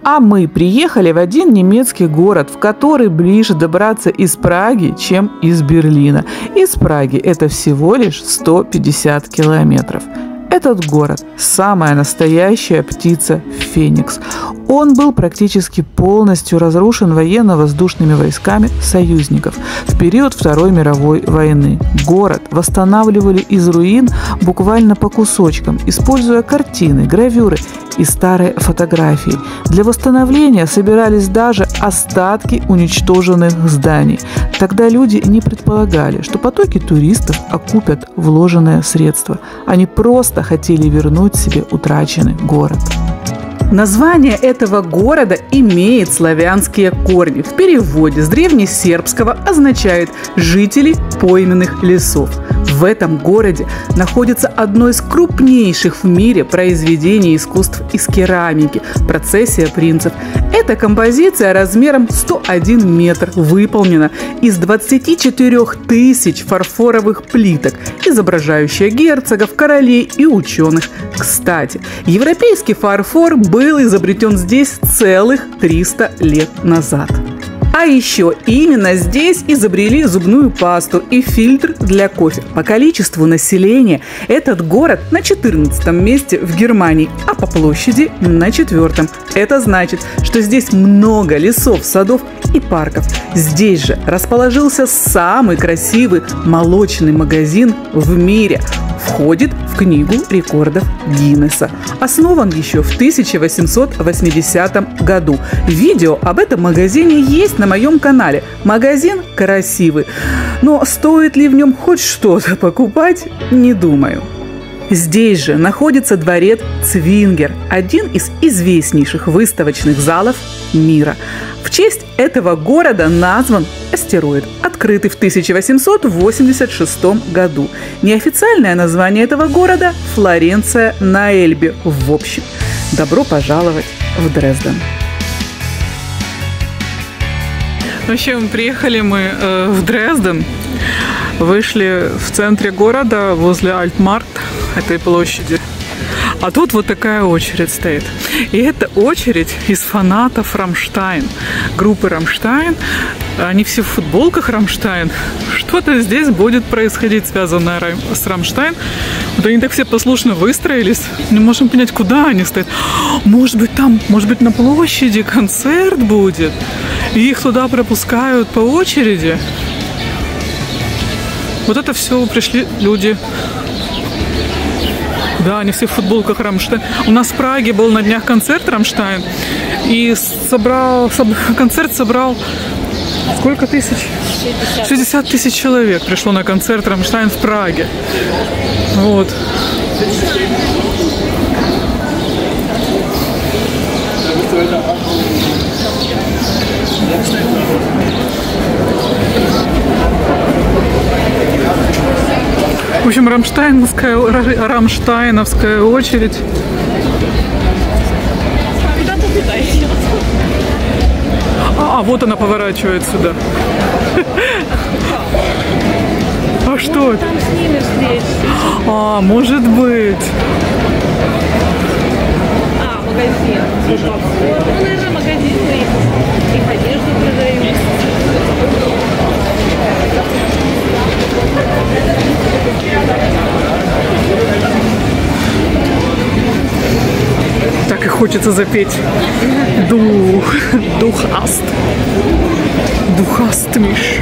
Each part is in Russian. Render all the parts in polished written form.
А мы приехали в один немецкий город, в который ближе добраться из Праги, чем из Берлина. Из Праги это всего лишь 150 километров. Этот город – самая настоящая птица Феникс. Он был практически полностью разрушен военно-воздушными войсками союзников в период Второй мировой войны. Город восстанавливали из руин буквально по кусочкам, используя картины, гравюры и старые фотографии. Для восстановления собирались даже остатки уничтоженных зданий. Тогда люди не предполагали, что потоки туристов окупят вложенные средства. Они просто хотели вернуть себе утраченный город. Название этого города имеет славянские корни. В переводе с древнесербского означает «жители пойменных лесов». В этом городе находится одно из крупнейших в мире произведений искусств из керамики – «Процессия принцев». Эта композиция размером 101 метр выполнена из 24 тысяч фарфоровых плиток, изображающая герцогов, королей и ученых. Кстати, европейский фарфор был изобретен здесь целых 300 лет назад. А еще именно здесь изобрели зубную пасту и фильтр для кофе. По количеству населения этот город на 14-м месте в Германии, а по площади на 4-м. Это значит, что здесь много лесов, садов и парков. Здесь же расположился самый красивый молочный магазин в мире. Входит в книгу рекордов Гиннесса. Основан еще в 1880 году. Видео об этом магазине есть на моем канале. Магазин красивый, но стоит ли в нем хоть что-то покупать, не думаю. Здесь же находится дворец Цвингер, один из известнейших выставочных залов мира. В честь этого города назван астероид, открытый в 1886 году. Неофициальное название этого города – Флоренция на Эльбе. В общем, добро пожаловать в Дрезден. В общем, приехали мы в Дрезден, вышли в центре города, возле Альтмаркт, этой площади. А тут вот такая очередь стоит. И это очередь из фанатов Рамштайн. Группы Рамштайн. Они все в футболках Рамштайн. Что-то здесь будет происходить, связанное с Рамштайн. Вот они так все послушно выстроились. Не можем понять, куда они стоят. Может быть, там, может быть, на площади концерт будет. И их туда пропускают по очереди. Вот это все пришли люди. Да, они все в футболках Рамштайн. У нас в Праге был на днях концерт Рамштайн. И концерт собрал сколько тысяч? 60 тысяч человек пришло на концерт Рамштайн в Праге. Вот. В общем, рамштайновская очередь. Куда-то туда идет. А вот она поворачивает сюда. А что это? Там с ними встретишься. А, может быть. А, магазин. Ну, наверное, магазин их одежду продают. Так и хочется запеть. Духаст миш.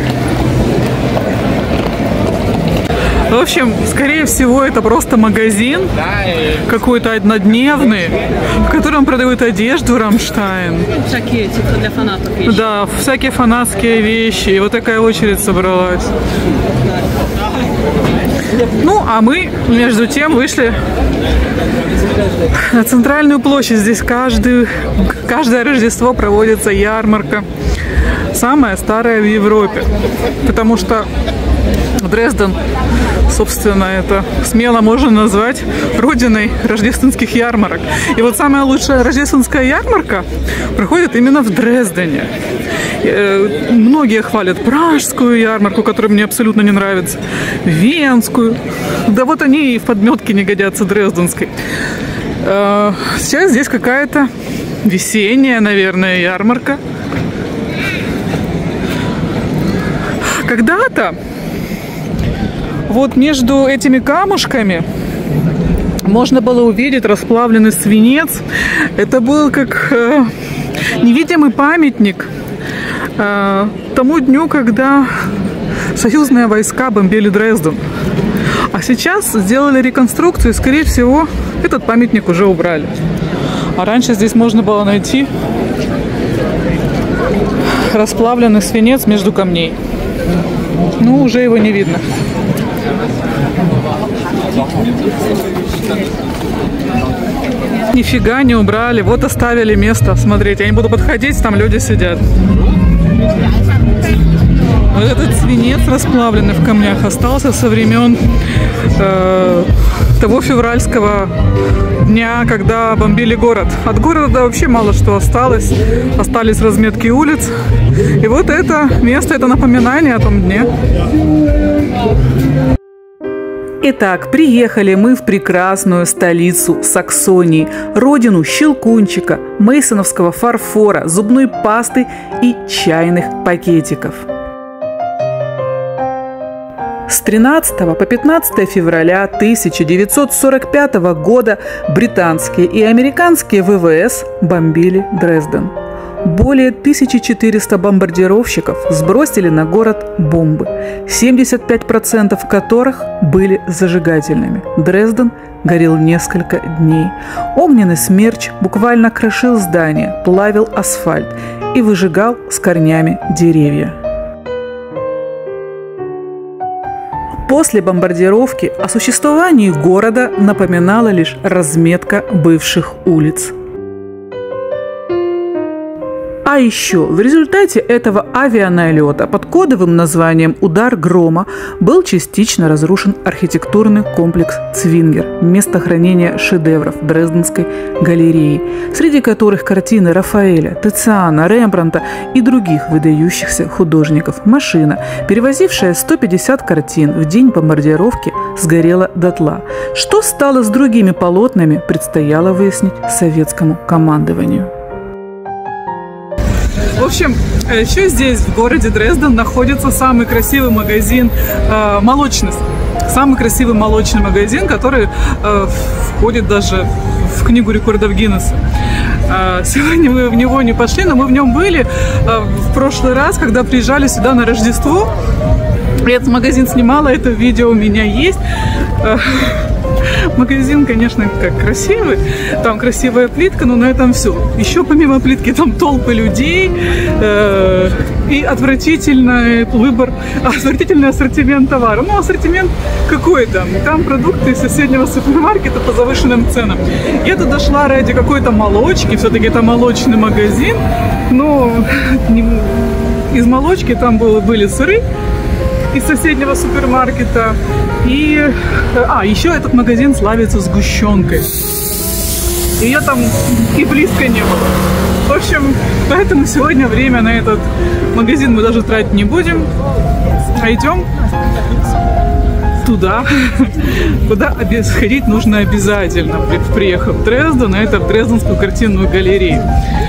В общем, скорее всего, это просто магазин какой-то однодневный, в котором продают одежду Рамштайн. Всякие типа для фанатов вещи. Да, всякие фанатские вещи. И вот такая очередь собралась. Ну, а мы, между тем, вышли на центральную площадь. Здесь каждое Рождество проводится ярмарка. Самая старая в Европе. Потому что Дрезден, собственно, это смело можно назвать родиной рождественских ярмарок. И вот самая лучшая рождественская ярмарка проходит именно в Дрездене. Многие хвалят пражскую ярмарку, которая мне абсолютно не нравится, венскую. Да вот они и в подметке не годятся дрезденской. Сейчас здесь какая-то весенняя, наверное, ярмарка. Когда-то вот между этими камушками можно было увидеть расплавленный свинец. Это был как невидимый памятник тому дню, когда союзные войска бомбили Дрезден. А сейчас сделали реконструкцию, и, скорее всего, этот памятник уже убрали. А раньше здесь можно было найти расплавленный свинец между камней. Ну, уже его не видно. Нифига не убрали. Вот оставили место. Смотрите, я не буду подходить, там люди сидят. Вот этот свинец расплавленный в камнях остался со времен того февральского дня, когда бомбили город. От города вообще мало что осталось. Остались разметки улиц. И вот это место, это напоминание о том дне. Итак, приехали мы в прекрасную столицу Саксонии, родину щелкунчика, мейсоновского фарфора, зубной пасты и чайных пакетиков. С 13 по 15 февраля 1945 года британские и американские ВВС бомбили Дрезден. Более 1400 бомбардировщиков сбросили на город бомбы, 75% которых были зажигательными. Дрезден горел несколько дней. Огненный смерч буквально крошил здания, плавил асфальт и выжигал с корнями деревья. После бомбардировки о существовании города напоминала лишь разметка бывших улиц. А еще в результате этого авианалета под кодовым названием «Удар грома» был частично разрушен архитектурный комплекс Цвингер, место хранения шедевров Дрезденской галереи, среди которых картины Рафаэля, Тициана, Рембрандта и других выдающихся художников. Машина, перевозившая 150 картин в день бомбардировки, сгорела дотла. Что стало с другими полотнами, предстояло выяснить советскому командованию. В общем, еще здесь, в городе Дрезден, находится самый красивый магазин молочный. Самый красивый молочный магазин, который входит даже в книгу рекордов Гиннесса. Сегодня мы в него не пошли, но мы в нем были в прошлый раз, когда приезжали сюда на Рождество. Я этот магазин снимала, это видео у меня есть. Магазин, конечно, как красивый, там красивая плитка, но на этом все. Еще помимо плитки там толпы людей и отвратительный выбор, отвратительный ассортимент товара. Ну, ассортимент какой там? Там продукты из соседнего супермаркета по завышенным ценам. Я туда шла ради какой-то молочки, все-таки это молочный магазин, но из молочки там были сыры из соседнего супермаркета. И еще этот магазин славится сгущенкой. Ее там и близко не было. В общем, поэтому сегодня время на этот магазин мы даже тратить не будем. А идем туда, куда сходить нужно обязательно, приехав в Дрезден, это в Дрезденскую картинную галерею.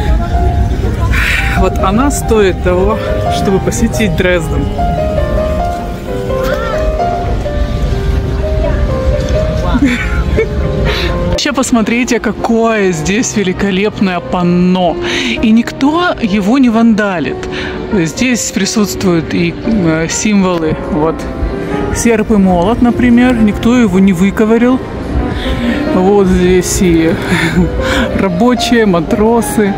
Вот она стоит того, чтобы посетить Дрезден. Вообще посмотрите, какое здесь великолепное панно. И никто его не вандалит. Здесь присутствуют и символы. Вот серп и молот, например. Никто его не выковырял. Вот здесь и рабочие, матросы,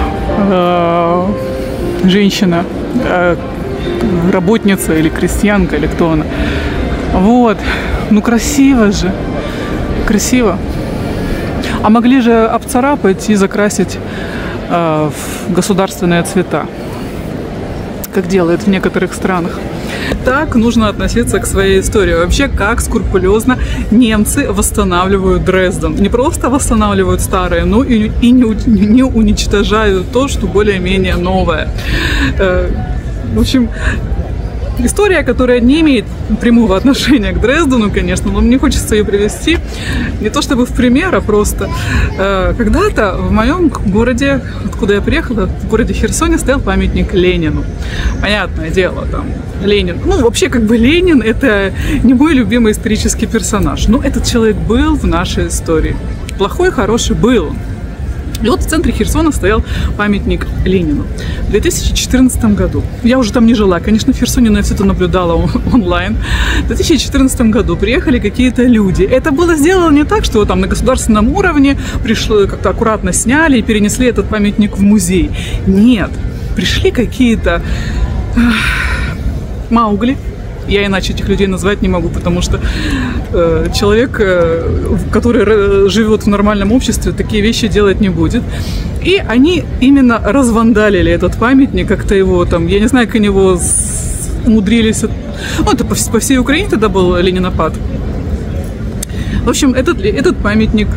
женщина, работница или крестьянка, или кто она. Вот. Ну красиво же. Красиво. А могли же обцарапать и закрасить в государственные цвета, как делают в некоторых странах. Так нужно относиться к своей истории. Вообще, как скрупулезно немцы восстанавливают Дрезден. Не просто восстанавливают старое, но и не уничтожают то, что более-менее новое. В общем, История, которая не имеет прямого отношения к Дрездену, конечно, но мне хочется ее привести не то чтобы в пример, а просто когда-то в моем городе, откуда я приехала, в городе Херсоне, стоял памятник Ленину. Понятное дело, там Ленин. Ну, вообще, как бы Ленин — это не мой любимый исторический персонаж, но этот человек был в нашей истории. Плохой, хороший был. И вот в центре Херсона стоял памятник Ленину. В 2014 году, я уже там не жила, конечно, в Херсоне, но я все это наблюдала онлайн. В 2014 году приехали какие-то люди. Это было сделано не так, что там на государственном уровне пришло, как-то аккуратно сняли и перенесли этот памятник в музей. Нет, пришли какие-то Маугли. Я иначе этих людей назвать не могу, потому что человек, который живет в нормальном обществе, такие вещи делать не будет. И они именно развандалили этот памятник, как-то его там, я не знаю, как они его умудрились. Ну, это по всей Украине тогда был ленинопад. В общем, этот памятник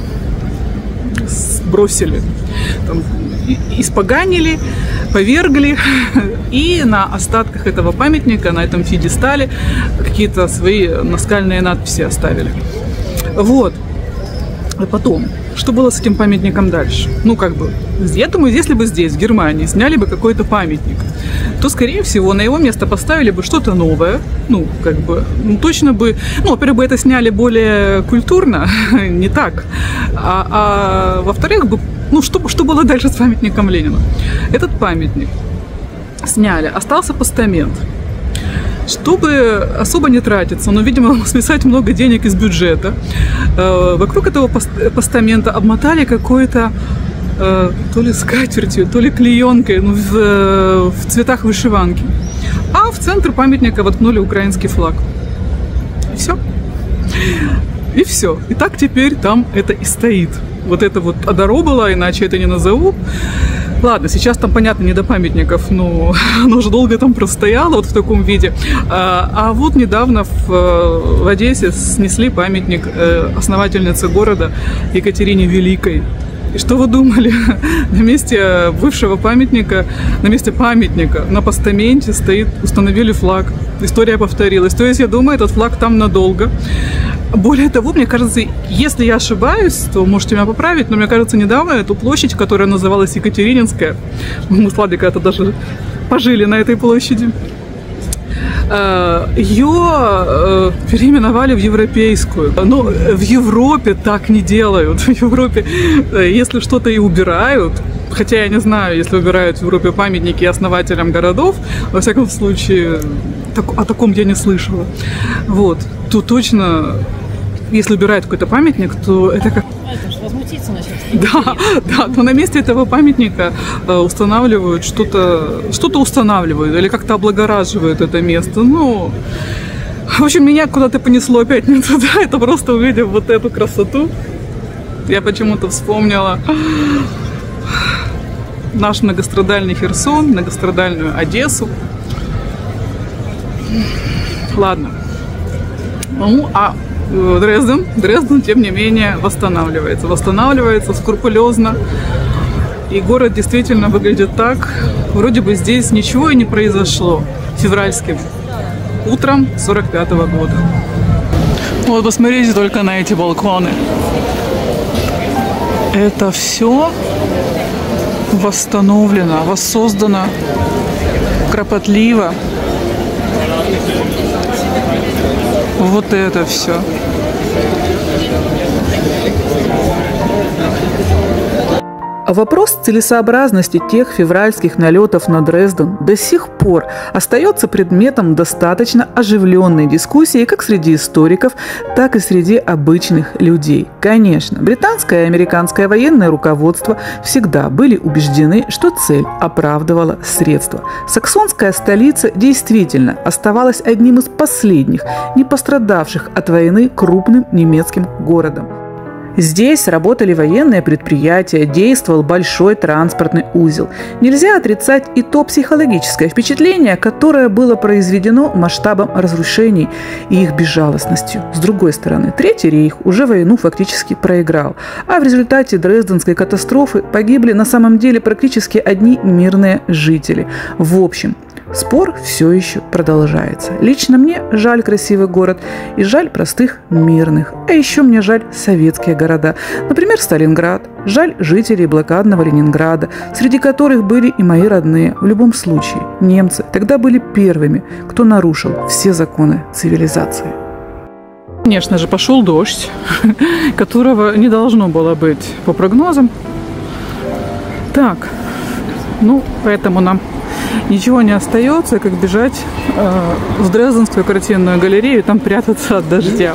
сбросили, там, испоганили, повергли, и на остатках этого памятника, на этом пьедестале, какие-то свои наскальные надписи оставили. Вот. А потом, что было с этим памятником дальше? Ну, как бы, я думаю, если бы здесь, в Германии, сняли бы какой-то памятник, то, скорее всего, на его место поставили бы что-то новое. Ну, как бы, ну, точно бы... Ну, во-первых, бы это сняли более культурно, не так. А во-вторых, бы... Ну, что было дальше с памятником Ленину? Этот памятник сняли, остался постамент. Чтобы особо не тратиться, но, видимо, списать много денег из бюджета, вокруг этого постамента обмотали какой-то то ли скатертью, то ли клеенкой, ну, в цветах вышиванки. А в центр памятника воткнули украинский флаг. И все. И все. И так теперь там это и стоит. Вот это вот одоробало, иначе это не назову. Ладно, сейчас там, понятно, не до памятников, но оно уже долго там простояло вот в таком виде. А вот недавно в Одессе снесли памятник основательнице города Екатерине Великой. И что вы думали? На месте бывшего памятника, на месте памятника на постаменте установили флаг. История повторилась. То есть, я думаю, этот флаг там надолго. Более того, мне кажется, если я ошибаюсь, то можете меня поправить, но мне кажется, недавно эту площадь, которая называлась Екатерининская, мы с Владой когда-то даже пожили на этой площади, ее переименовали в европейскую. Но в Европе так не делают. В Европе, если что-то и убирают, хотя я не знаю, если убирают в Европе памятники основателям городов, во всяком случае, о таком я не слышала. Вот. То точно, если убирают какой-то памятник, то это как... Это же возмутиться насчет. Да, то на месте этого памятника устанавливают что-то устанавливают или как-то облагораживают это место. Ну, в общем, меня куда-то понесло опять не туда. Это просто увидев вот эту красоту, я почему-то вспомнила наш многострадальный Херсон, многострадальную Одессу. Ладно. Ну, а Дрезден, тем не менее, восстанавливается скрупулезно. И город действительно выглядит так, вроде бы здесь ничего и не произошло февральским утром 45-го года. Вот посмотрите только на эти балконы. Это все восстановлено, воссоздано кропотливо. Вот это все. Вопрос целесообразности тех февральских налетов на Дрезден до сих пор остается предметом достаточно оживленной дискуссии как среди историков, так и среди обычных людей. Конечно, британское и американское военное руководство всегда были убеждены, что цель оправдывала средства. Саксонская столица действительно оставалась одним из последних, не пострадавших от войны крупным немецким городом. Здесь работали военные предприятия, действовал большой транспортный узел. Нельзя отрицать и то психологическое впечатление, которое было произведено масштабом разрушений и их безжалостностью. С другой стороны, Третий рейх уже войну фактически проиграл, а в результате Дрезденской катастрофы погибли на самом деле практически одни мирные жители. В общем, Спор все еще продолжается. Лично мне жаль красивый город и жаль простых мирных. А еще мне жаль советские города. Например, Сталинград. Жаль жителей блокадного Ленинграда, среди которых были и мои родные. В любом случае, немцы тогда были первыми, кто нарушил все законы цивилизации. Конечно же, пошел дождь, которого не должно было быть по прогнозам. Так, поэтому нам ничего не остается, как бежать в Дрезденскую картинную галерею и там прятаться от дождя.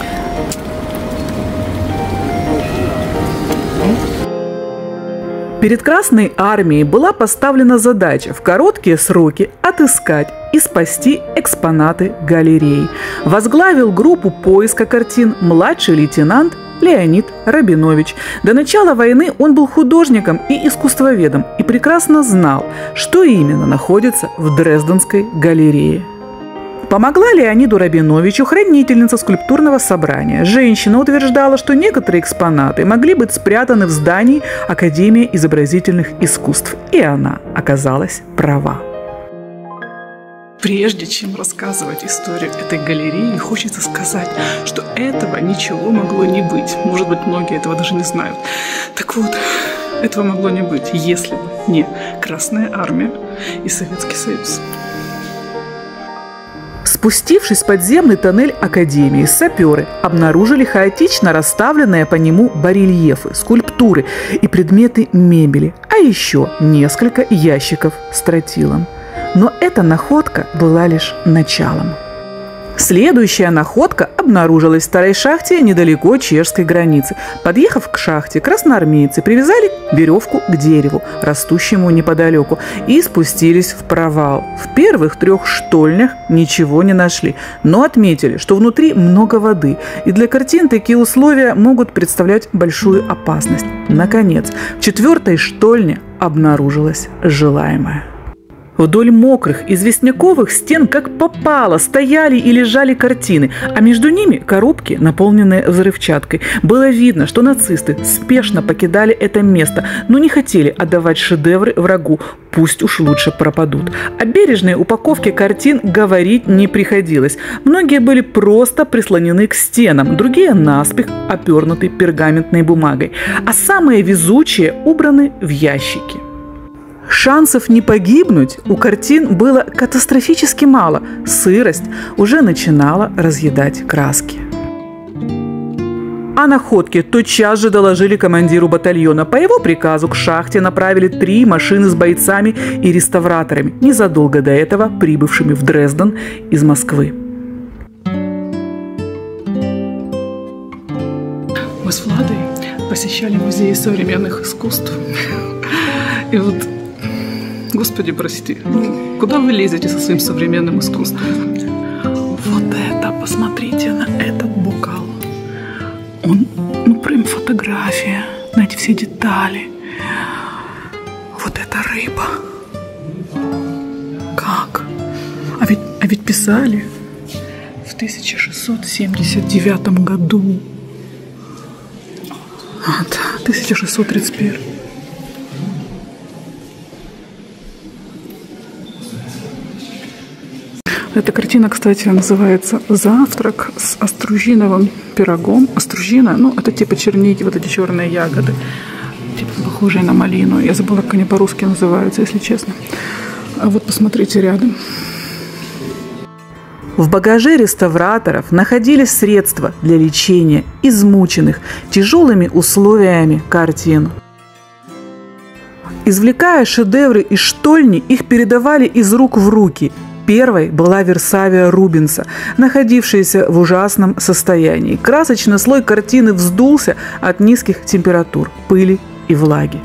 Перед Красной армией была поставлена задача в короткие сроки отыскать и спасти экспонаты галереи. Возглавил группу поиска картин младший лейтенант Леонид Рабинович. До начала войны он был художником и искусствоведом и прекрасно знал, что именно находится в Дрезденской галерее. Помогла Леониду Рабиновичу хранительница скульптурного собрания. Женщина утверждала, что некоторые экспонаты могли быть спрятаны в здании Академии изобразительных искусств. И она оказалась права. Прежде чем рассказывать историю этой галереи, хочется сказать, что этого ничего могло не быть. Может быть, многие этого даже не знают. Так вот, этого могло не быть, если бы не Красная армия и Советский Союз. Спустившись в подземный тоннель Академии, саперы обнаружили хаотично расставленные по нему барельефы, скульптуры и предметы мебели, а еще несколько ящиков с тротилом. Но эта находка была лишь началом. Следующая находка обнаружилась в старой шахте недалеко чешской границы. Подъехав к шахте, красноармейцы привязали веревку к дереву, растущему неподалеку, и спустились в провал. В первых 3 штольнях ничего не нашли, но отметили, что внутри много воды, и для картин такие условия могут представлять большую опасность. Наконец, в 4-й штольне обнаружилось желаемое. Вдоль мокрых известняковых стен как попало стояли и лежали картины, а между ними коробки, наполненные взрывчаткой. Было видно, что нацисты спешно покидали это место, но не хотели отдавать шедевры врагу, пусть уж лучше пропадут. О бережной упаковке картин говорить не приходилось. Многие были просто прислонены к стенам, другие наспех опернуты пергаментной бумагой, а самые везучие убраны в ящики. Шансов не погибнуть у картин было катастрофически мало. Сырость уже начинала разъедать краски. О находке тотчас же доложили командиру батальона. По его приказу к шахте направили 3 машины с бойцами и реставраторами, незадолго до этого прибывшими в Дрезден из Москвы. Мы с Владой посещали музей современных искусств. И вот, Господи, прости, куда вы лезете со своим современным искусством? Вот это, посмотрите на этот бокал. Он, прям фотография, на эти все детали. Вот эта рыба. Как? А ведь писали в 1679 году. Вот, 1631. Эта картина, кстати, называется «Завтрак с остружиновым пирогом». Остружина, это типа черники, вот эти черные ягоды, типа похожие на малину. Я забыла, как они по-русски называются, если честно. А вот посмотрите рядом. В багаже реставраторов находились средства для лечения измученных тяжелыми условиями картин. Извлекая шедевры из штольни, их передавали из рук в руки. Первой была Версавия Рубенса, находившаяся в ужасном состоянии. Красочный слой картины вздулся от низких температур, пыли и влаги.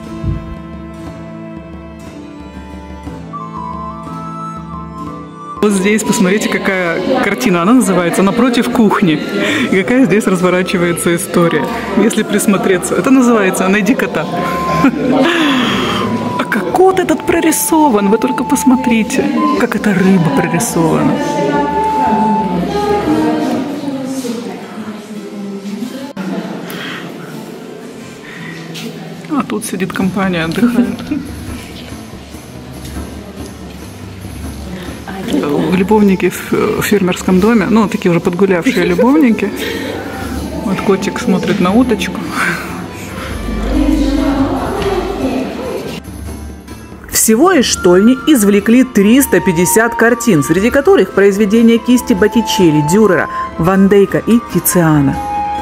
Вот здесь, посмотрите, какая картина. Она называется «Напротив кухни». И какая здесь разворачивается история. Если присмотреться, это называется «Найди кота». А как кот этот прорисован, вы только посмотрите, как эта рыба прорисована. А тут сидит компания, отдыхает. любовники в фермерском доме, ну, такие уже подгулявшие любовники. Вот котик смотрит на уточку. Всего из штольни извлекли 350 картин, среди которых произведения кисти Боттичелли, Дюрера, Ван Дейка и Тициана.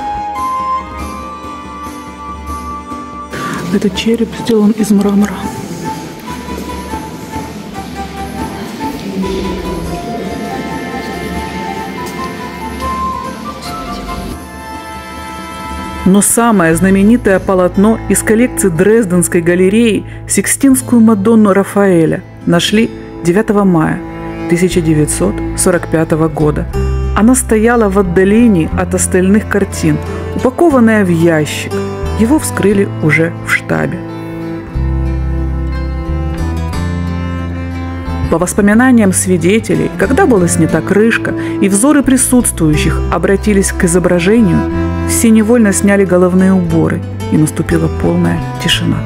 Этот череп сделан из мрамора. Но самое знаменитое полотно из коллекции Дрезденской галереи «Сикстинскую Мадонну» Рафаэля нашли 9 мая 1945 года. Она стояла в отдалении от остальных картин, упакованная в ящик. Его вскрыли уже в штабе. По воспоминаниям свидетелей, когда была снята крышка и взоры присутствующих обратились к изображению, все невольно сняли головные уборы, и наступила полная тишина.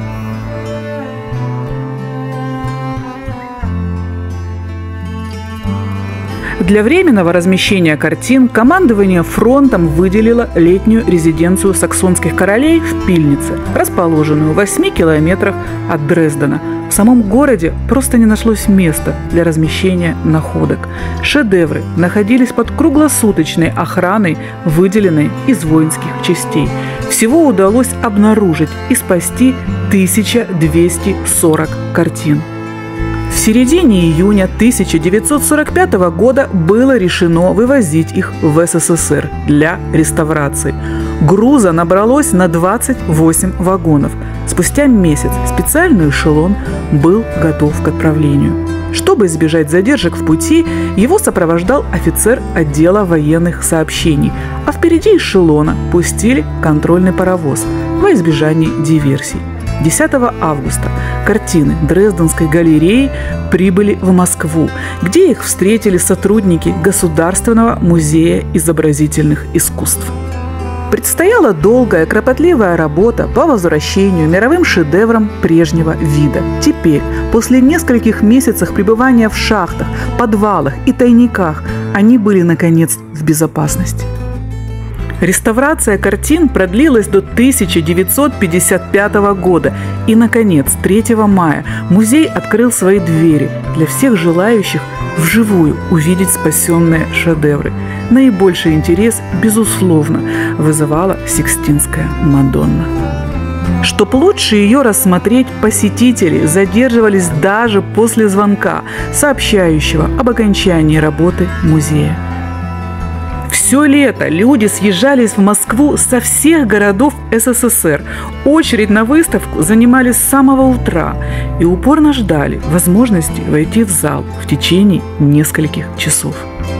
Для временного размещения картин командование фронтом выделило летнюю резиденцию саксонских королей в Пильнице, расположенную в 8 километрах от Дрездена. В самом городе просто не нашлось места для размещения находок. Шедевры находились под круглосуточной охраной, выделенной из воинских частей. Всего удалось обнаружить и спасти 1240 картин. В середине июня 1945 года было решено вывозить их в СССР для реставрации. Груза набралось на 28 вагонов. Спустя месяц специальный эшелон был готов к отправлению. Чтобы избежать задержек в пути, его сопровождал офицер отдела военных сообщений, а впереди эшелона пустили контрольный паровоз во избежание диверсий. 10 августа картины Дрезденской галереи прибыли в Москву, где их встретили сотрудники Государственного музея изобразительных искусств. Предстояла долгая, кропотливая работа по возвращению мировым шедеврам прежнего вида. Теперь, после нескольких месяцев пребывания в шахтах, подвалах и тайниках, они были, наконец, в безопасности. Реставрация картин продлилась до 1955 года, и, наконец, 3 мая музей открыл свои двери для всех желающих вживую увидеть спасенные шедевры. Наибольший интерес, безусловно, вызывала Сикстинская Мадонна. Чтоб лучше ее рассмотреть, посетители задерживались даже после звонка, сообщающего об окончании работы музея. Все лето люди съезжались в Москву со всех городов СССР. Очередь на выставку занимали с самого утра и упорно ждали возможности войти в зал в течение нескольких часов.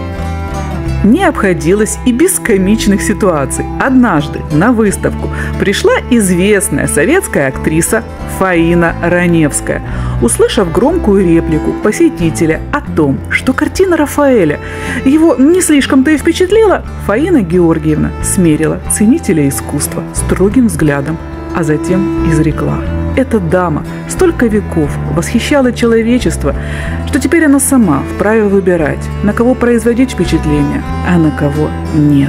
Не обходилось и без комичных ситуаций. Однажды на выставку пришла известная советская актриса Фаина Раневская. Услышав громкую реплику посетителя о том, что картина Рафаэля его не слишком-то и впечатлила, Фаина Георгиевна смерила ценителя искусства строгим взглядом, а затем изрекла: «Эта дама столько веков восхищала человечество, что теперь она сама вправе выбирать, на кого производить впечатление, а на кого нет».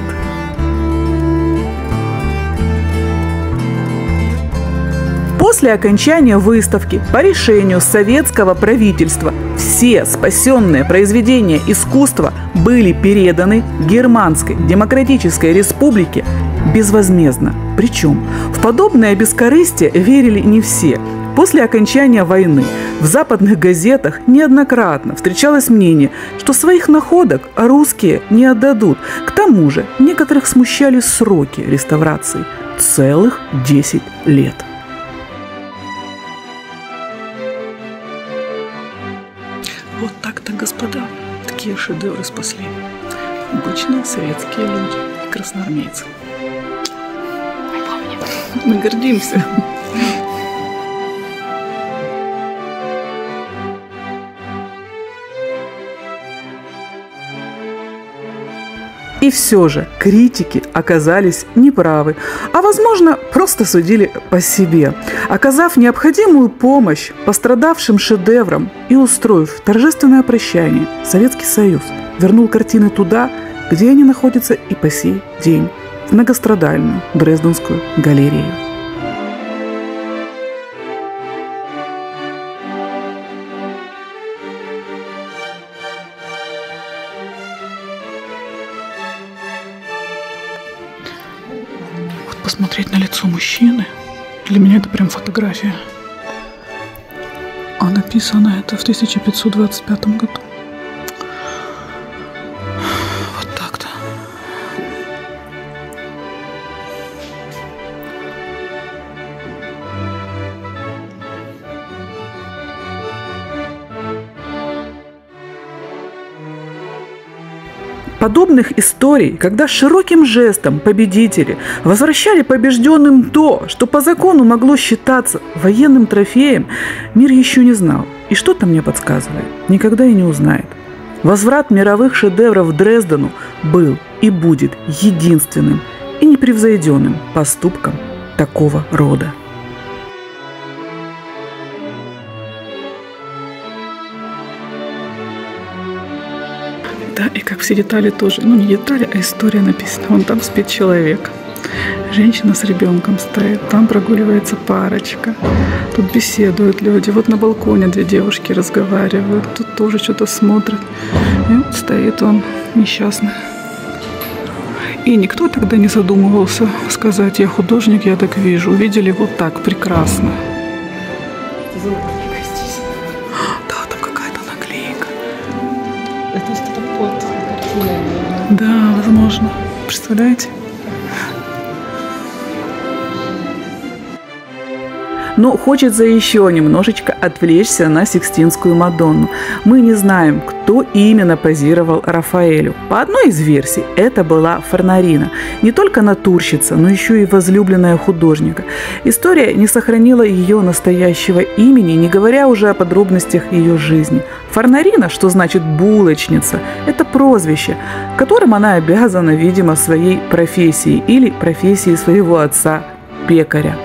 После окончания выставки по решению советского правительства все спасенные произведения искусства были переданы Германской Демократической Республике безвозмездно. Причем в подобное бескорыстие верили не все. После окончания войны в западных газетах неоднократно встречалось мнение, что своих находок русские не отдадут. К тому же некоторых смущали сроки реставрации – целых 10 лет. Вот так-то, господа, такие шедевры спасли обычные советские люди и красноармейцы. Мы гордимся. И все же критики оказались неправы, а возможно просто судили по себе, оказав необходимую помощь пострадавшим шедеврам и устроив торжественное прощание. Советский Союз вернул картины туда, где они находятся и по сей день, в многострадальную Дрезденскую галерею. Посмотреть на лицо мужчины, для меня это прям фотография. А написано это в 1525 году. Вот так-то. Подобных историй, когда широким жестом победители возвращали побежденным то, что по закону могло считаться военным трофеем, мир еще не знал. И что-то мне подсказывает, никогда и не узнает. Возврат мировых шедевров Дрездену был и будет единственным и непревзойденным поступком такого рода. Да, и как все детали тоже, ну не детали, а история написана. Вон там спит человек, женщина с ребенком стоит, там прогуливается парочка, тут беседуют люди, вот на балконе две девушки разговаривают, тут тоже что-то смотрят, и вот стоит он несчастный. И никто тогда не задумывался сказать: я художник, я так вижу. Увидели вот так прекрасно. Да, там какая-то наклейка. Это что-то под картиной. Да, возможно. Представляете? Но хочется еще немножечко отвлечься на Сикстинскую Мадонну. Мы не знаем, кто именно позировал Рафаэлю. По одной из версий, это была Форнарина. Не только натурщица, но еще и возлюбленная художника. История не сохранила ее настоящего имени, не говоря уже о подробностях ее жизни. Форнарина, что значит булочница, это прозвище, которым она обязана, видимо, своей профессией или профессией своего отца, пекаря.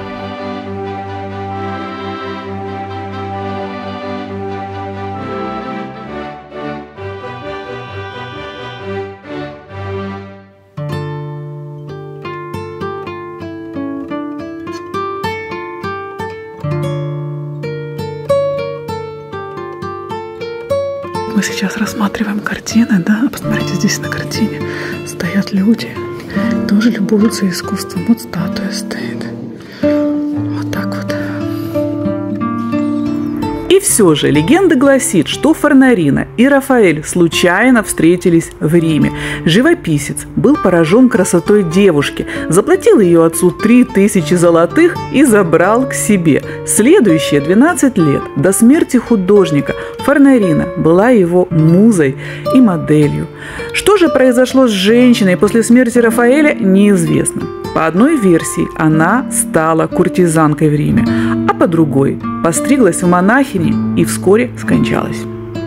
Мы сейчас рассматриваем картины, да, посмотрите, здесь на картине стоят люди, тоже любуются искусством. Вот статуя стоит, вот так вот. И все же легенда гласит, что Форнарина и Рафаэль случайно встретились в Риме. Живописец был поражен красотой девушки, заплатил ее отцу 3000 золотых и забрал к себе. Следующие 12 лет до смерти художника Форнарина была его музой и моделью. Что же произошло с женщиной после смерти Рафаэля, неизвестно. По одной версии она стала куртизанкой в Риме, а по другой постриглась в монахини и вскоре скончалась.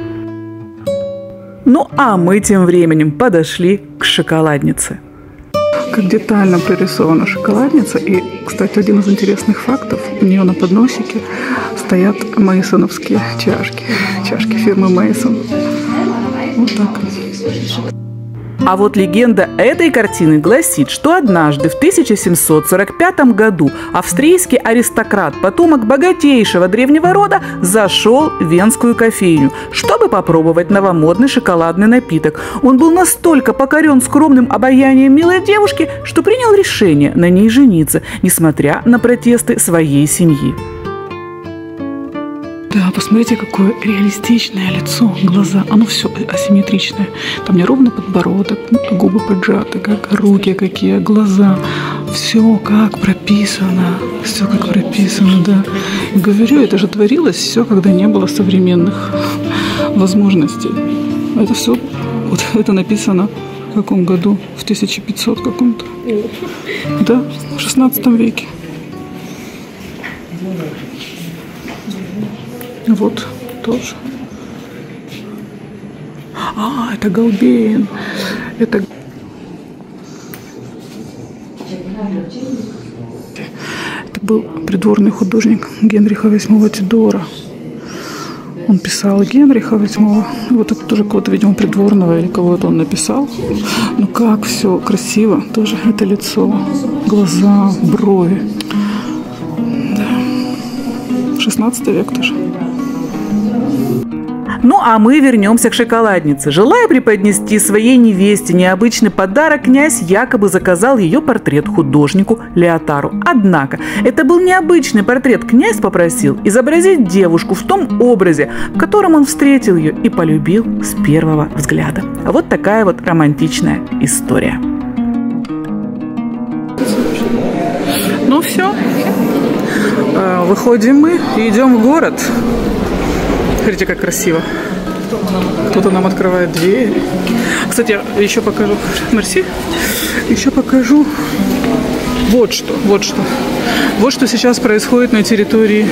Ну а мы тем временем подошли к шоколаднице. Как детально прорисована шоколадница. И, кстати, один из интересных фактов: у нее на подносике стоят мейсоновские чашки. Чашки фирмы Мейсон. Вот так. А вот легенда этой картины гласит, что однажды в 1745 году австрийский аристократ, потомок богатейшего древнего рода, зашел в венскую кофейню, чтобы попробовать новомодный шоколадный напиток. Он был настолько покорен скромным обаянием милой девушки, что принял решение на ней жениться, несмотря на протесты своей семьи. Да, посмотрите, какое реалистичное лицо, глаза. Оно все асимметричное. Там неровно подбородок, губы поджаты, как руки какие, глаза. Все как прописано. Все как прописано, да. И говорю, это же творилось все, когда не было современных возможностей. Это все, вот это написано в каком году? В 1500 каком-то. Да, в 16 веке. Вот, тоже. А, это Голбейн. Это был придворный художник Генриха VIII Тюдора. Он писал Генриха VIII. Вот это тоже кого-то, видимо, придворного или кого-то он написал. Ну как все красиво. Тоже это лицо, глаза, брови. Да. 16 век тоже. Ну а мы вернемся к шоколаднице. Желая преподнести своей невесте необычный подарок, князь якобы заказал ее портрет художнику Леотару. Однако это был необычный портрет. Князь попросил изобразить девушку в том образе, в котором он встретил ее и полюбил с первого взгляда. Вот такая вот романтичная история. Ну все, выходим мы и идем в город. Смотрите, как красиво. Кто-то нам открывает дверь. Кстати, я еще покажу. Мерси. Еще покажу вот что. Вот что сейчас происходит на территории.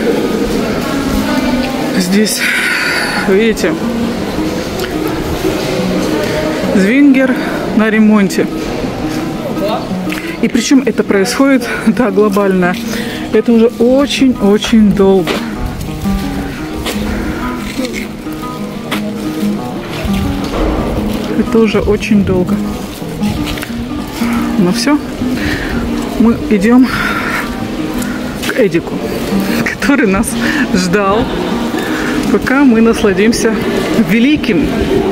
Здесь, видите, Звингер на ремонте. И причем это происходит, да, глобально. Это уже очень-очень долго. Это уже очень долго. Ну все, мы идем к Эдику, который нас ждал, пока мы насладимся великим.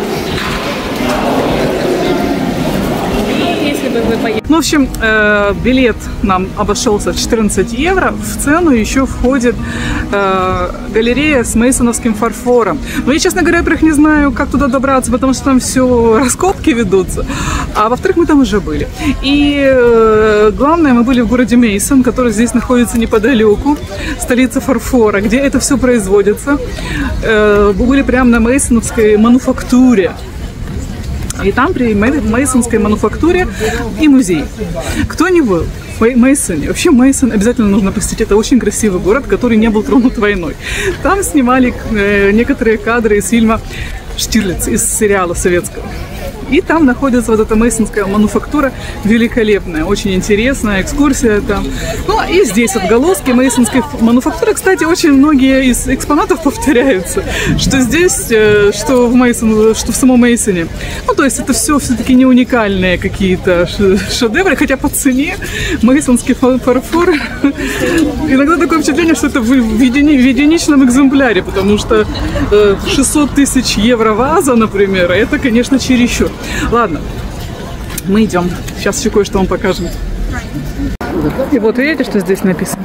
Ну, в общем, билет нам обошелся 14 евро. В цену еще входит галерея с мейсоновским фарфором. Но я, честно говоря, во-первых, не знаю, как туда добраться, потому что там все раскопки ведутся. А во-вторых, мы там уже были. И главное, мы были в городе Мейсон, который здесь находится неподалеку, столица фарфора, где это все производится. Мы были прямо на мейсоновской мануфактуре. И там при мейсонской мануфактуре и музей. Кто не был в Мейсоне? Вообще Мейсон обязательно нужно посетить. Это очень красивый город, который не был тронут войной. Там снимали некоторые кадры из фильма «Штирлиц», из сериала советского. И там находится вот эта мейсонская мануфактура великолепная, очень интересная экскурсия там. Ну и здесь отголоски мейсонской мануфактуры. Кстати, очень многие из экспонатов повторяются, что здесь, что в Мейсон, что в самом Мейсоне. Ну то есть это все-таки не уникальные какие-то шедевры, хотя по цене мейсонский фарфор иногда такое впечатление, что это в единичном экземпляре, потому что 600 тысяч евро ваза, например, это, конечно, чересчур. Ладно, мы идем. Сейчас еще кое-что вам покажем. И вот видите, что здесь написано?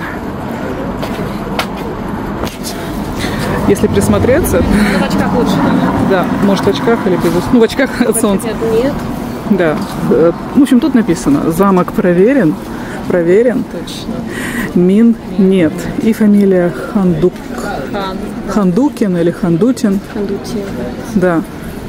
Если присмотреться... В очках лучше, да. Да, может в очках или без... Ну, в очках от солнца. Нет. Да. В общем, тут написано: замок проверен. Проверен. Точно. Мин нет. И фамилия Хандукин или Хандутин. Хандутин. Да.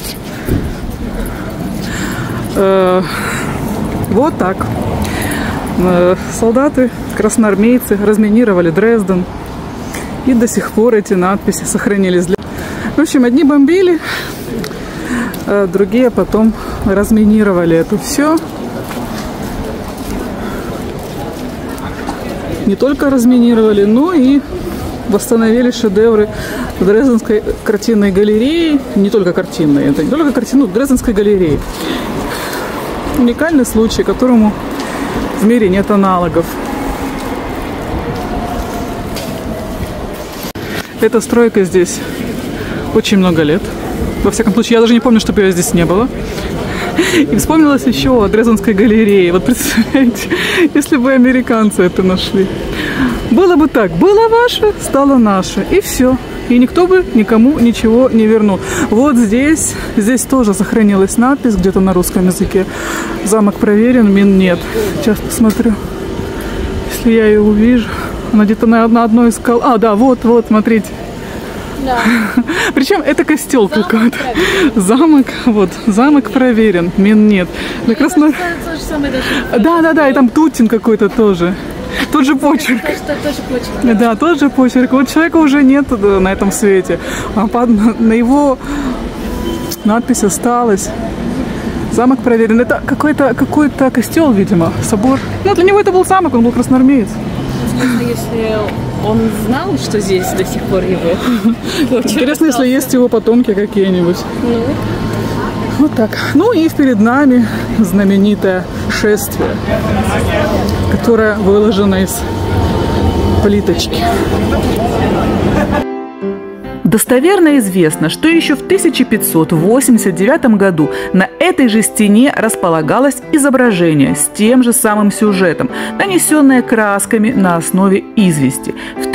Вот так. Солдаты, красноармейцы разминировали Дрезден. И до сих пор эти надписи сохранились. В общем, одни бомбили, а другие потом разминировали это все. Не только разминировали, но и восстановили шедевры Дрезденской картинной галереи. Не только картинной, это не только картину Дрезденской галереи. Уникальный случай, которому в мире нет аналогов. Эта стройка здесь очень много лет. Во всяком случае, я даже не помню, чтобы ее здесь не было. И вспомнилось еще о Дрезденской галерее. Вот представляете, если бы американцы это нашли. Было бы так. Было ваше, стало наше. И все. И никто бы никому ничего не вернул. Вот здесь тоже сохранилась надпись где-то на русском языке. Замок проверен, мин нет. Сейчас посмотрю, если я ее увижу. Она где-то на одной из скал. А, да, вот, смотрите. Да. Причем это костел какой-то. Замок проверен, мин нет. Да, и там Тутин какой-то тоже. Тот же почерк. Да, тот же почерк. Вот человека уже нет на этом свете. А на его надпись осталась. Замок проверен. Это какой-то костел, видимо, собор. Ну, для него это был замок, он был красноармеец. Интересно, если он знал, что здесь до сих пор его. Интересно, если есть его потомки какие-нибудь. Ну, Вот так. Ну и перед нами знаменитое шествие, которое выложено из плиточки. Достоверно известно, что еще в 1589 году на этой же стене располагалось изображение с тем же самым сюжетом, нанесенное красками на основе извести. В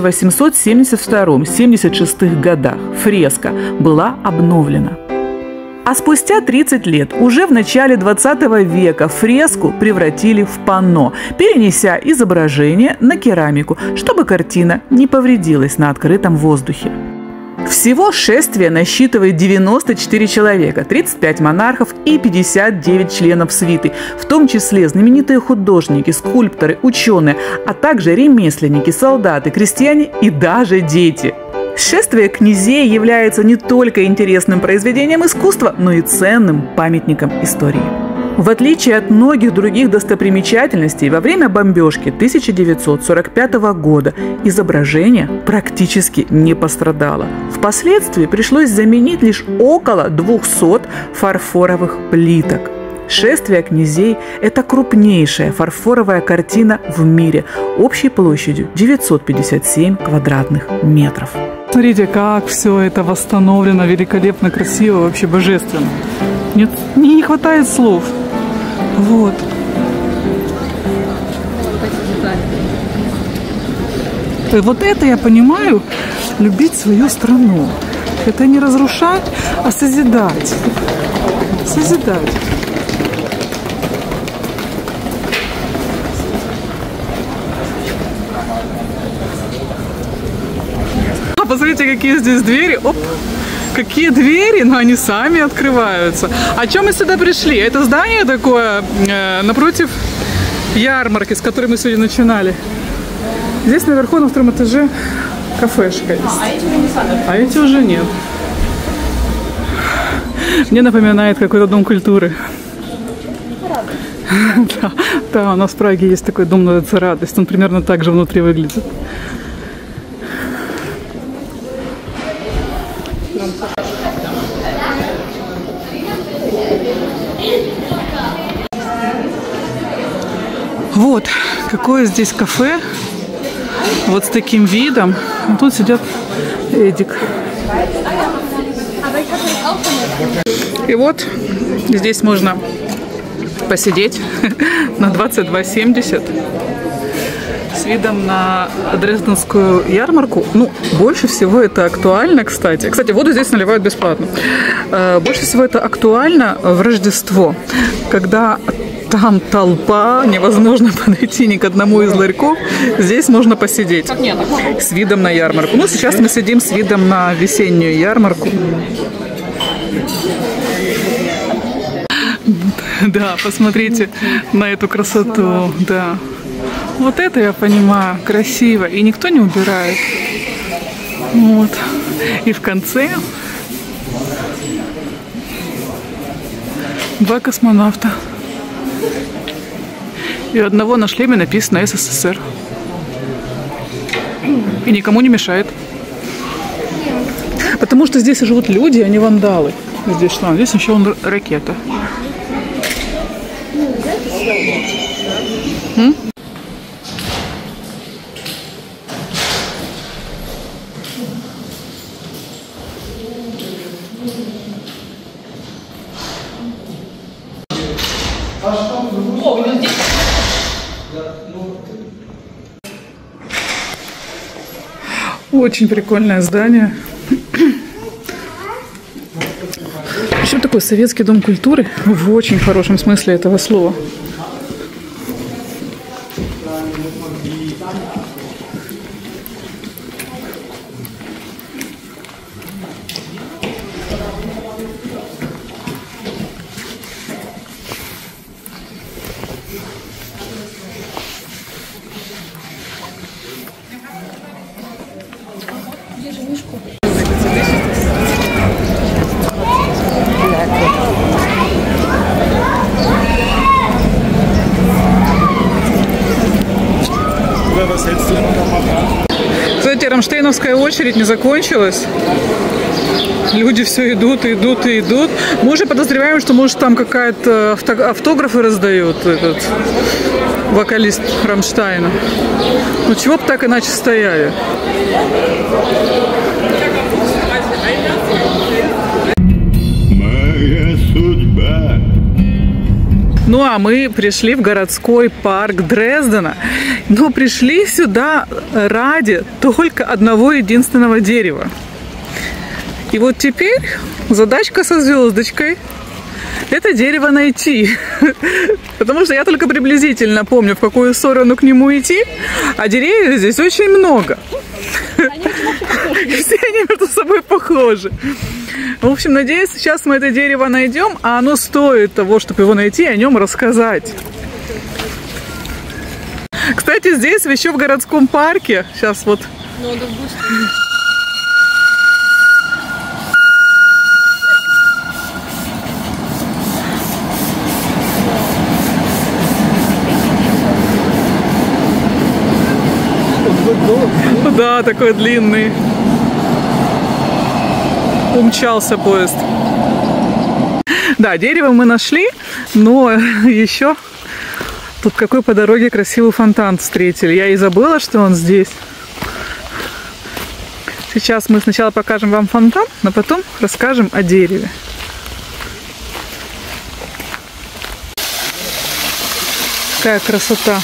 1872-76 годах фреска была обновлена. А спустя 30 лет, уже в начале 20 века, фреску превратили в панно, перенеся изображение на керамику, чтобы картина не повредилась на открытом воздухе. Всего шествие насчитывает 94 человека, 35 монархов и 59 членов свиты, в том числе знаменитые художники, скульпторы, ученые, а также ремесленники, солдаты, крестьяне и даже дети. Шествие князей является не только интересным произведением искусства, но и ценным памятником истории. В отличие от многих других достопримечательностей, во время бомбежки 1945 года изображение практически не пострадало. Впоследствии пришлось заменить лишь около 200 фарфоровых плиток. Шествие князей – это крупнейшая фарфоровая картина в мире общей площадью 957 квадратных метров. Смотрите, как все это восстановлено, великолепно, красиво, вообще божественно. Нет, мне не хватает слов. Вот. Вот это я понимаю, любить свою страну. Это не разрушать, а созидать. Созидать. Посмотрите, какие здесь двери. Оп! Какие двери, но они сами открываются. А чем мы сюда пришли? Это здание такое напротив ярмарки, с которой мы сегодня начинали. Здесь наверху на втором этаже кафешка есть. А эти уже нет. Мне напоминает какой-то дом культуры. Да, у нас в Праге есть такой дом называется «Радость». Он примерно так же внутри выглядит. Вот, какое здесь кафе, вот с таким видом. А тут сидят Эдик. И вот здесь можно посидеть на 22,70 с видом на Дрезденскую ярмарку. Ну, больше всего это актуально, кстати. Кстати, воду здесь наливают бесплатно. Больше всего это актуально в Рождество, когда там толпа, невозможно подойти ни к одному из ларьков. Здесь можно посидеть с видом на ярмарку. Ну, сейчас мы сидим с видом на весеннюю ярмарку. Да, посмотрите на эту красоту. Да. Вот это я понимаю, красиво. И никто не убирает. Вот. И в конце два космонавта. И у одного на шлеме написано СССР. И никому не мешает. Потому что здесь живут люди, а не вандалы. Здесь что? Здесь еще ракета. Очень прикольное здание. Причем такой советский дом культуры в очень хорошем смысле этого слова. Смотрите, рамштейновская очередь не закончилась. Люди все идут, идут и идут. Мы уже подозреваем, что, может, там какая-то автографы раздают этот вокалист Рамштайна. Ну, чего бы так иначе стояли? Моя судьба. Ну, а мы пришли в городской парк Дрездена. Но пришли сюда ради только одного единственного дерева. И вот теперь задачка со звездочкой – это дерево найти. Потому что я только приблизительно помню, в какую сторону к нему идти, а деревьев здесь очень много. Все они между собой похожи. В общем, надеюсь, сейчас мы это дерево найдем, а оно стоит того, чтобы его найти и о нем рассказать. Кстати, здесь еще в городском парке, сейчас вот... Да, такой длинный. Умчался поезд. Да, дерево мы нашли, но еще тут какой по дороге красивый фонтан встретили. Я и забыла, что он здесь. Сейчас мы сначала покажем вам фонтан, но потом расскажем о дереве. Какая красота!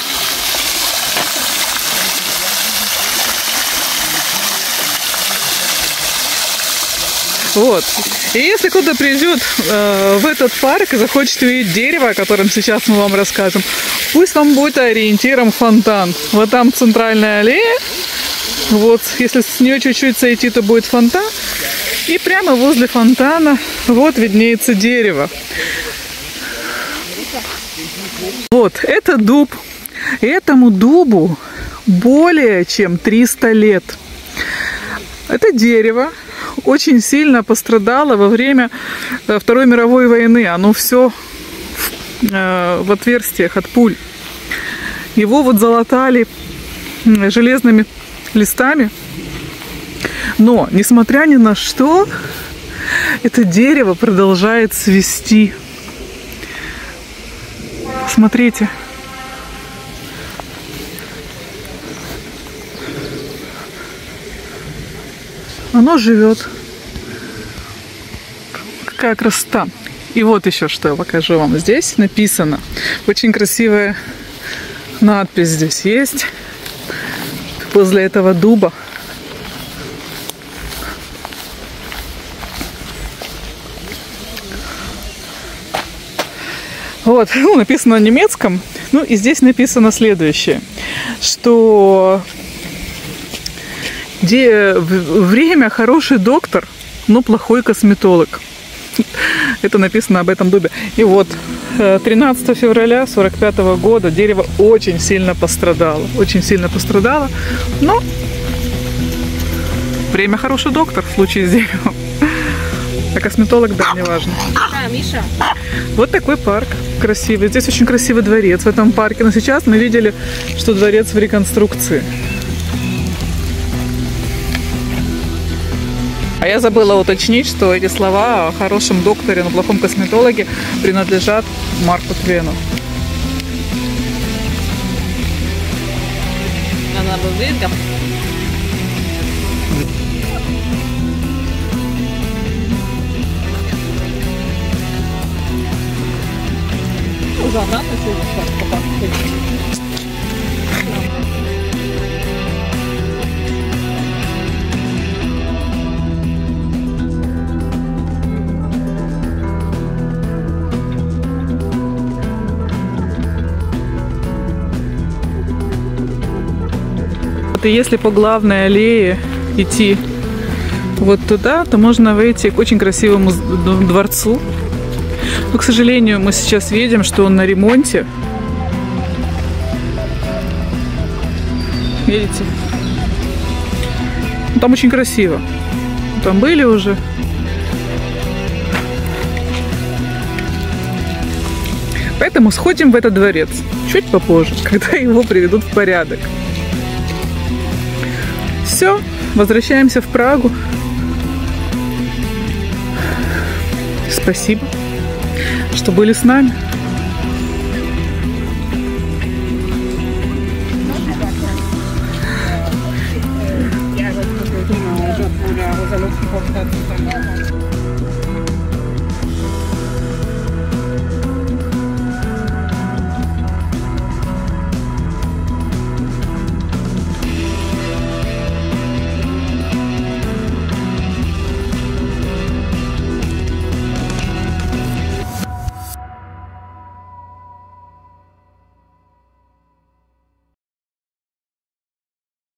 Вот. И если кто-то придет в этот парк и захочет увидеть дерево, о котором сейчас мы вам расскажем, пусть вам будет ориентиром фонтан. Вот там центральная аллея. Вот, если с нее чуть-чуть сойти, то будет фонтан. И прямо возле фонтана вот виднеется дерево. Вот, это дуб. И этому дубу более чем 300 лет. Это дерево очень сильно пострадало во время Второй мировой войны. Оно все в отверстиях от пуль. Его вот залатали железными листами. Но, несмотря ни на что, это дерево продолжает цвести. Смотрите. Оно живет. Какая красота. И вот еще что я покажу вам. Здесь написано. Очень красивая надпись здесь есть. Возле этого дуба. Вот, ну, написано на немецком. Ну, и здесь написано следующее. Что время хороший доктор, но плохой косметолог. Это написано об этом дубе. И вот 13 февраля 1945 года дерево очень сильно пострадало. Очень сильно пострадало. Но время хороший доктор в случае с деревом. А косметолог, да, не важно. Миша. Вот такой парк красивый. Здесь очень красивый дворец в этом парке. Но сейчас мы видели, что дворец в реконструкции. А я забыла уточнить, что эти слова о хорошем докторе, но плохом косметологе принадлежат Марку Твену. Она бы выиграла. И если по главной аллее идти вот туда, то можно выйти к очень красивому дворцу. Но, к сожалению, мы сейчас видим, что он на ремонте. Видите? Там очень красиво. Там были уже. Поэтому сходим в этот дворец чуть попозже, когда его приведут в порядок. Все, возвращаемся в Прагу. Спасибо, что были с нами.